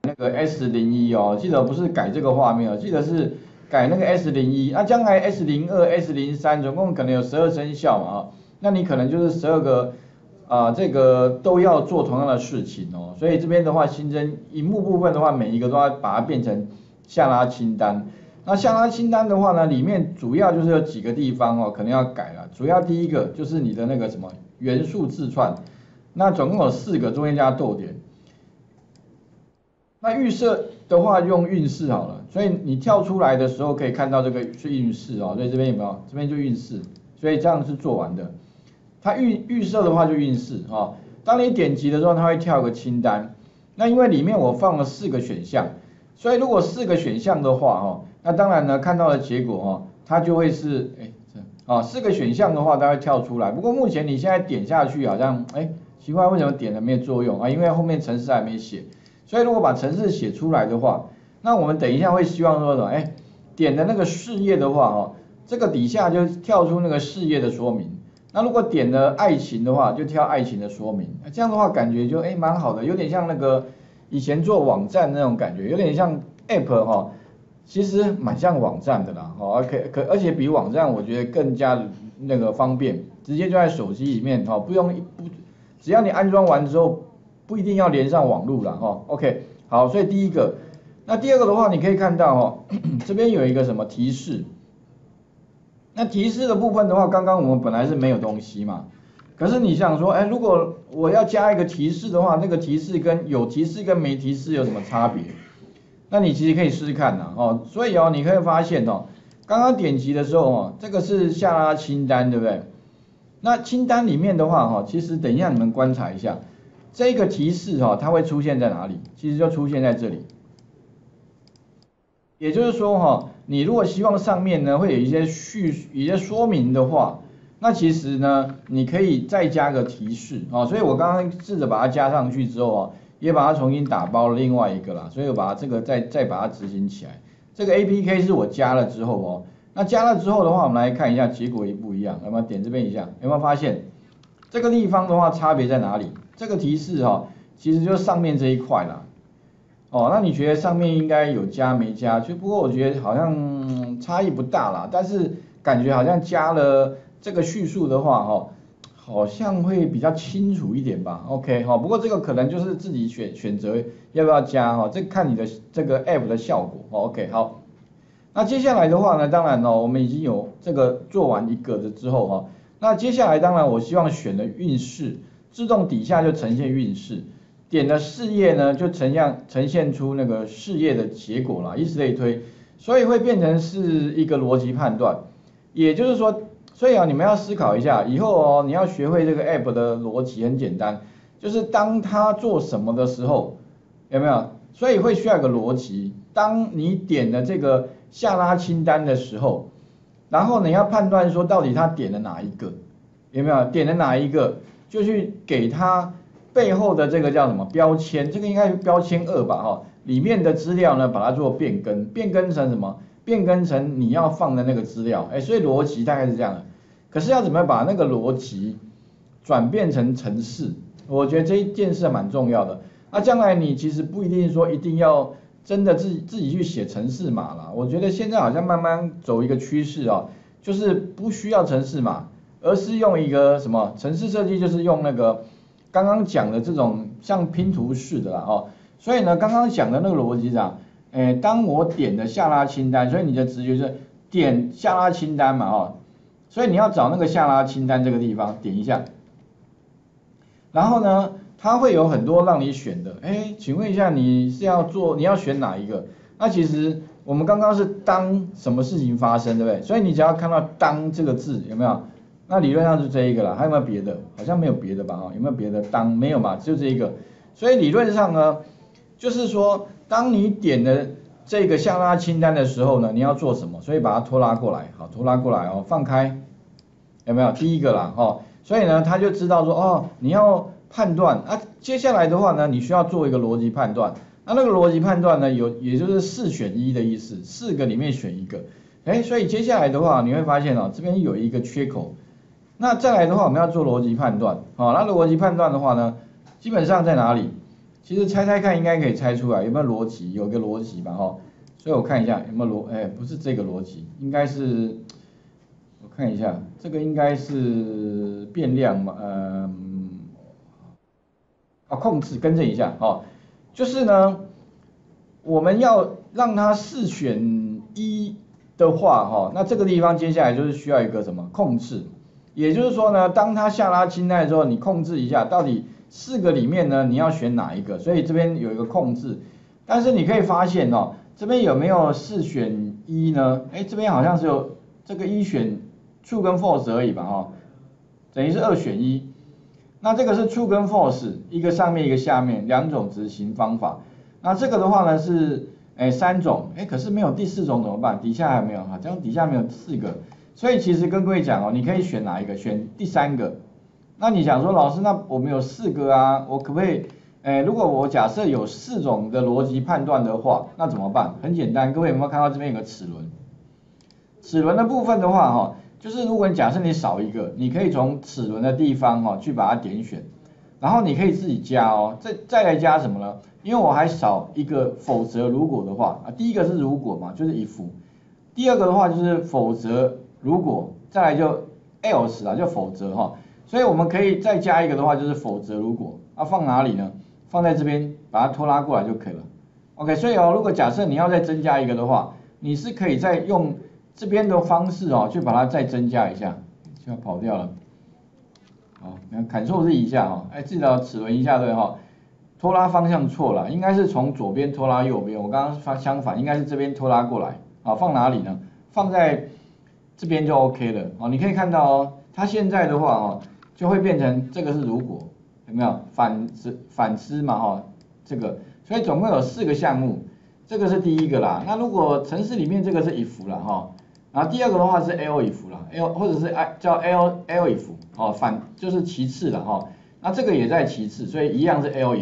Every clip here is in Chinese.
那个 S01哦，记得不是改这个画面哦，记得是改那个 S01。那将来 S02、S03总共可能有12生肖嘛啊，那你可能就是12个这个都要做同样的事情哦。所以这边的话新增萤幕部分的话，每一个都要把它变成下拉清单。那下拉清单的话呢，里面主要就是有几个地方哦，可能要改了。主要第一个就是你的那个什么元素字串，那总共有4个，中间加逗点。那预设的话用运势好了，所以你跳出来的时候可以看到这个是运势哦，所以这边有没有？这边就运势，所以这样是做完的。它预设的话就运势哦，当你点击的时候，它会跳个清单。那因为里面我放了4个选项，所以如果4个选项的话哦，那当然呢看到的结果哦，它就会是4个选项的话它会跳出来。不过目前你现在点下去好像奇怪，为什么点了没有作用啊？因为后面程式还没写。所以如果把程式写出来的话，那我们等一下会希望说什么？点的那个事业的话哦，这个底下就跳出那个事业的说明。那如果点了爱情的话，就跳爱情的说明。这样的话感觉就蛮好的，有点像那个以前做网站那种感觉，有点像 App 哈，其实蛮像网站的啦。而且比网站我觉得更加那个方便，直接就在手机里面只要你安装完之后。不一定要连上网路了哈 ，OK， 好，所以第一个，那第二个的话，你可以看到这边有一个什么提示，那提示的部分的话，刚刚我们本来是没有东西嘛，可是你想说，如果我要加一个提示的话，那个提示跟有提示跟没提示有什么差别？那你其实可以试试看呐所以你可以发现刚刚点击的时候这个是下拉清单，对不对？那清单里面的话其实等一下你们观察一下。这个提示它会出现在哪里？其实就出现在这里。也就是说你如果希望上面呢会有一些说明的话，那其实呢你可以再加个提示所以我刚刚试着把它加上去之后也把它重新打包了另外一个啦，所以我把它这个再把它执行起来。这个 APK 是我加了之后那加了之后的话，我们来看一下结果一不一样。有没有点这边一下？有没有发现这个地方的话差别在哪里？这个提示其实就是上面这一块啦。那你觉得上面应该有加没加？不过我觉得好像差异不大啦，但是感觉好像加了这个叙述的话好像会比较清楚一点吧。OK 不过这个可能就是自己选择要不要加这看你的这个 App 的效果OK 好。那接下来的话呢，当然我们已经有这个做完一个的之后那接下来当然我希望选的运势。自动底下就呈现运势，点的事业呢就呈现出那个事业的结果啦，以此类推，所以会变成是一个逻辑判断。也就是说，所以你们要思考一下，以后你要学会这个 app 的逻辑很简单，就是当它做什么的时候，有没有？所以会需要一个逻辑。当你点的这个下拉清单的时候，然后你要判断说到底它点了哪一个，有没有？点了哪一个？就去给它背后的这个叫什么标签，这个应该是标签2吧里面的资料呢把它做变更，变更成什么？变更成你要放的那个资料，所以逻辑大概是这样的。可是要怎么把那个逻辑转变成程式？我觉得这一件事蛮重要的。那将来你其实不一定说一定要真的自己去写程式码啦，我觉得现在好像慢慢走一个趋势就是不需要程式码。而是用一个什么程式设计，就是用那个刚刚讲的这种像拼图式的啦所以呢，刚刚讲的那个逻辑上，当我点的下拉清单，所以你的直觉是点下拉清单嘛所以你要找那个下拉清单这个地方点一下，然后呢，它会有很多让你选的，请问一下你要选哪一个？那其实我们刚刚是当什么事情发生，对不对？所以你只要看到当这个字，有没有？那理论上是这一个啦，还有没有别的？好像没有别的吧有没有别的？当没有嘛，就这一个。所以理论上呢，就是说，当你点的这个下拉清单的时候呢，你要做什么？所以把它拖拉过来，好，拖拉过来放开，有没有？第一个啦所以呢，他就知道说你要判断接下来的话呢，你需要做一个逻辑判断。那个逻辑判断呢，也就是4选1的意思，4个里面选一个。所以接下来的话，你会发现这边有一个缺口。那再来的话，我们要做逻辑判断那逻辑判断的话呢，基本上在哪里？ 其实猜猜看应该可以猜出来有没有逻辑，有个逻辑吧哈。所以我看一下有没有不是这个逻辑，应该是我看一下，这个应该是变量嘛，控制更正一下哦，就是呢，我们要让它4选1的话哈，那这个地方接下来就是需要一个什么控制，也就是说呢，当它下拉清单的时候，你控制一下到底4个里面呢你要选哪一个，所以这边有一个控制，但是你可以发现哦，这边有没有4选1呢？哎，这边好像是有这个1选 true 跟 false 而已吧哈，等于是2选1。那这个是 true 跟 false， 一个上面一个下面2种执行方法。那这个的话呢是3种，可是没有第4种怎么办？底下还没有哈，这样底下没有4个，所以其实跟各位讲哦，你可以选哪一个？选第3个。那你想说老师，那我们有4个啊，我可不可以？如果我假设有4种的逻辑判断的话，那怎么办？很简单，各位有没有看到这边有个齿轮？齿轮的部分的话哈。就是如果你假设你少一个，你可以从齿轮的地方去把它点选，然后你可以自己加哦，再来加什么呢？因为我还少一个否则如果的话第一个是如果嘛，就是 if， 第二个的话就是否则如果，再来就 else 啦，就否则哈，所以我们可以再加一个的话就是否则如果，放哪里呢？放在这边，把它拖拉过来就可以了。OK， 所以如果假设你要再增加一个的话，你是可以再用这边的方式去把它再增加一下，就要跑掉了。好，你看 Ctrl Z 一下记得齿轮一下对哈，拖拉方向错了，应该是从左边拖拉右边，我刚刚相反，应该是这边拖拉过来。好，放哪里呢？放在这边就 OK 了。你可以看到它现在的话就会变成这个是如果，有没有反之嘛这个，所以总共有4个项目，这个是第一个啦。那如果程式里面这个是 if 啦然后第二个的话是 elif 啦 ，l 或者是叫 elif 反就是其次啦那这个也在其次，所以一样是 elif。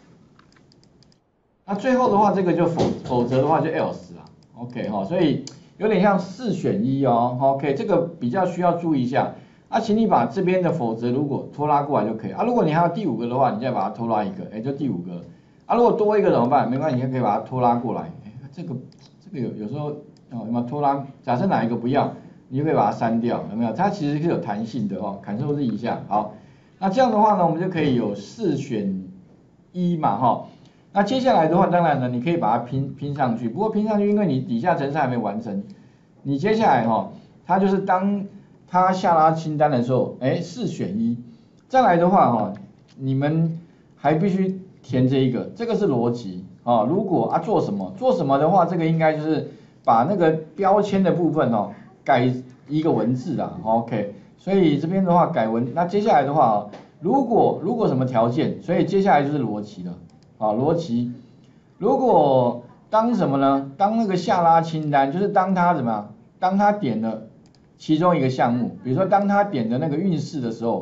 那最后的话这个就否则的话就 else 啦 ，OK 所以有点像4选1，OK 这个比较需要注意一下。请你把这边的否则如果拖拉过来就可以如果你还有第5个的话，你再把它拖拉一个，就第5个。如果多一个怎么办？没关系，你可以把它拖拉过来。这个有时候有没有拖拉？假设哪一个不要，你就可以把它删掉，有没有？它其实是有弹性的Ctrl Z 一下，好，那这样的话呢，我们就可以有4选1嘛那接下来的话，当然呢，你可以把它拼上去，不过拼上去，因为你底下程式还没完成，你接下来它就是当它下拉清单的时候，4选1，再来的话你们还必须填这一个，这个是逻辑如果做什么的话，这个应该就是把那个标签的部分改一个文字啦 ，OK， 所以这边的话改文，那接下来的话如果什么条件，所以接下来就是逻辑了逻辑，如果当什么呢？当那个下拉清单，就是当他怎么样？当他点了其中一个项目，比如说当他点的那个运势的时候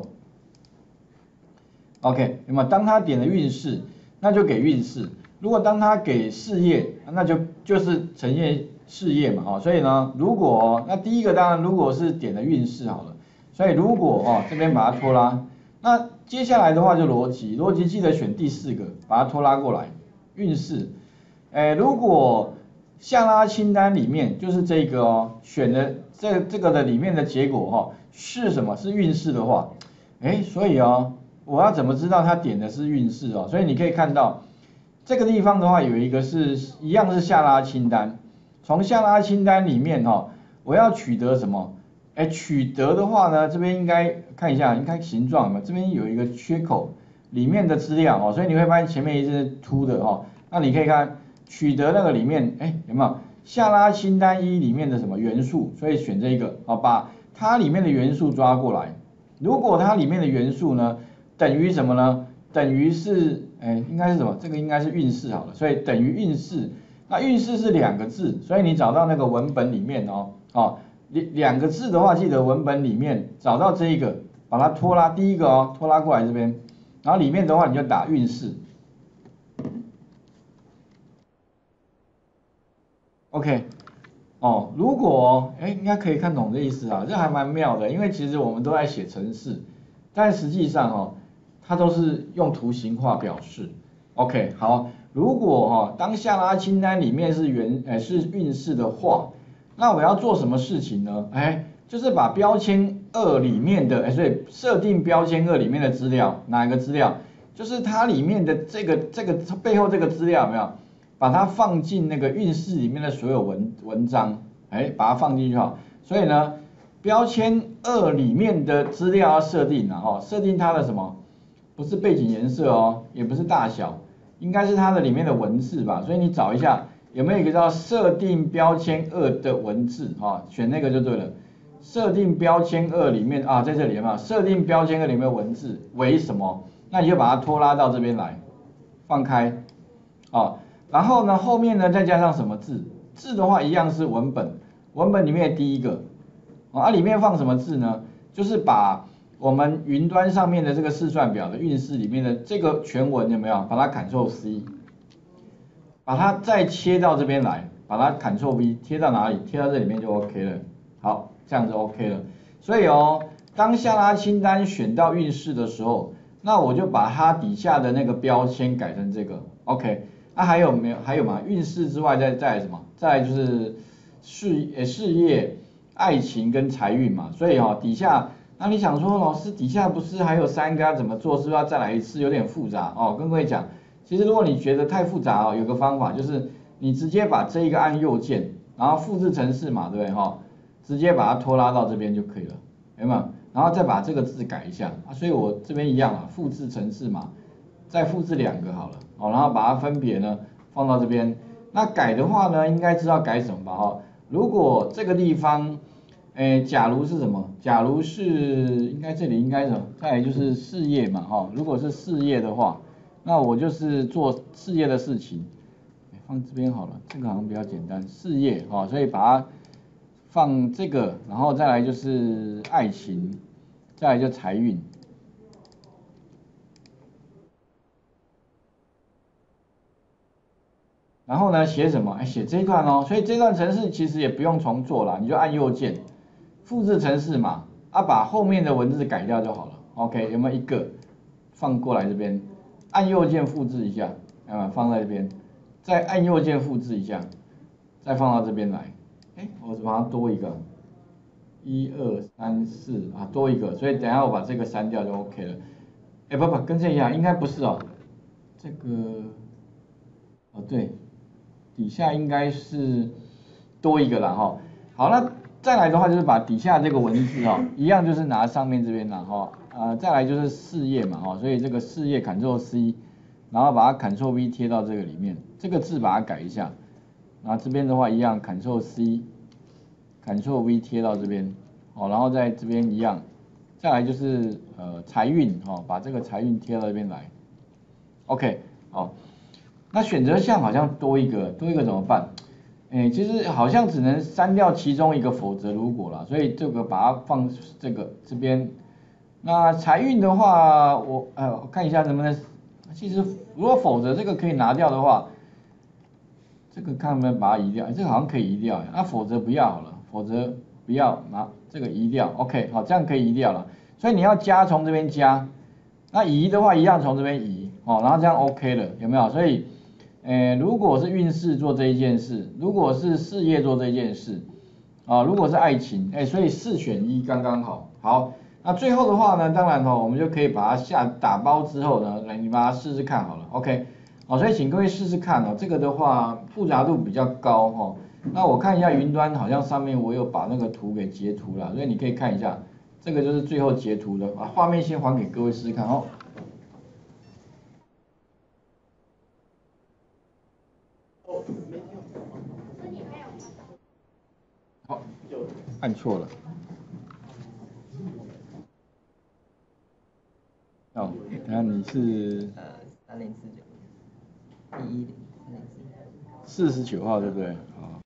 ，OK， 那么当他点了运势，那就给运势。如果当他给事业，那就是呈现事业嘛所以呢，如果那第一个当然如果是点的运势好了，所以如果这边把它拖拉，那接下来的话就逻辑记得选第4个，把它拖拉过来，运势。如果下拉清单里面就是这个选的这个的里面的结果是什么？是运势的话，所以我要怎么知道他点的是运势所以你可以看到这个地方的话有一个是一样是下拉清单，从下拉清单里面我要取得什么？取得的话呢，这边应该看一下，应该形状嘛，这边有一个缺口里面的资料所以你会发现前面一是凸的那你可以看取得那个里面有没有下拉清单1里面的什么元素？所以选这一个把它里面的元素抓过来。如果它里面的元素呢等于什么呢？等于是应该是什么？这个应该是运势好了，所以等于运势。那运势是2个字，所以你找到那个文本里面2个字的话，记得文本里面找到这一个，把它拖拉第一个拖拉过来这边，然后里面的话你就打运势。OK，如果应该可以看懂这意思这还蛮妙的，因为其实我们都在写程式，但实际上它都是用图形化表示。 OK， 好，如果当下拉清单里面是是运势的话，那我要做什么事情呢？就是把标签2里面的，所以设定标签2里面的资料，哪一个资料？就是它里面的这个背后这个资料有没有？把它放进那个运势里面的所有文章，把它放进去好。所以呢，标签2里面的资料要设定设定它的什么？不是背景颜色哦，也不是大小，应该是它的里面的文字吧。所以你找一下有没有一个叫设定标签2的文字选那个就对了。设定标签2里面在这里有没有？设定标签2里面的文字为什么？那你就把它拖拉到这边来，放开然后呢后面呢再加上什么字？字的话一样是文本，文本里面的第一个里面放什么字呢？就是把我们云端上面的这个试算表的运势里面的这个全文有没有？把它 Ctrl+C， 把它再切到这边来，把它 Ctrl+V 贴到哪里？贴到这里面就 OK 了。好，这样子 OK 了。所以当下拉清单选到运势的时候，那我就把它底下的那个标签改成这个 OK。那还有没有？还有嘛？运势之外再来什么？再来就是事业、爱情跟财运嘛。所以底下，那你想说老师底下不是还有3个要怎么做？是不是要再来一次？有点复杂跟各位讲，其实如果你觉得太复杂有个方法就是你直接把这一个按右键，然后复制程式嘛，对不对直接把它拖拉到这边就可以了，有没有？然后再把这个字改一下所以我这边一样复制程式嘛，再复制2个好了然后把它分别呢放到这边。那改的话呢，应该知道改什么吧如果这个地方，假如是什么？假如是应该这里应该什么？再来就是事业嘛如果是事业的话，那我就是做事业的事情，放这边好了，这个好像比较简单，事业所以把它放这个，然后再来就是爱情，再来就财运。然后呢，写什么？写这一段所以这段程式其实也不用重做了，你就按右键，复制程式嘛，把后面的文字改掉就好了。OK， 有没有一个放过来这边？按右键复制一下，放在这边，再按右键复制一下，再放到这边来。我把它多一个，1、2、3、4多一个，所以等一下我把这个删掉就 OK 了。不，跟这一样，应该不是这个对。底下应该是多一个啦好，那再来的话就是把底下这个文字一样就是拿上面这边啦再来就是事业嘛所以这个事业 Ctrl+C， 然后把它 Ctrl+V 贴到这个里面，这个字把它改一下，然后这边的话一样 Ctrl+C Ctrl+V 贴到这边然后在这边一样，再来就是财运把这个财运贴到这边来 OK 那选择项好像多一个怎么办？其实好像只能删掉其中一个，否则如果啦，所以这个把它放这边。那财运的话，我看一下能不能，其实如果否则这个可以拿掉的话，这个看能不能把它移掉，这个好像可以移掉，那否则不要好了，否则不要拿这个移掉 ，OK， 好，这样可以移掉了。所以你要加从这边加，那移的话一样从这边移然后这样 OK 了，有没有？所以如果是运势做这一件事，如果是事业做这件事如果是爱情所以4选1刚刚好。好，那最后的话呢，当然我们就可以把它打包之后呢，来你把它试试看好了 ，OK。所以请各位试试看这个的话复杂度比较高那我看一下云端好像上面我有把那个图给截图了，所以你可以看一下，这个就是最后截图的，把画面先还给各位试试看好，按错了。等下你是 3049，110，304，49 号对不对？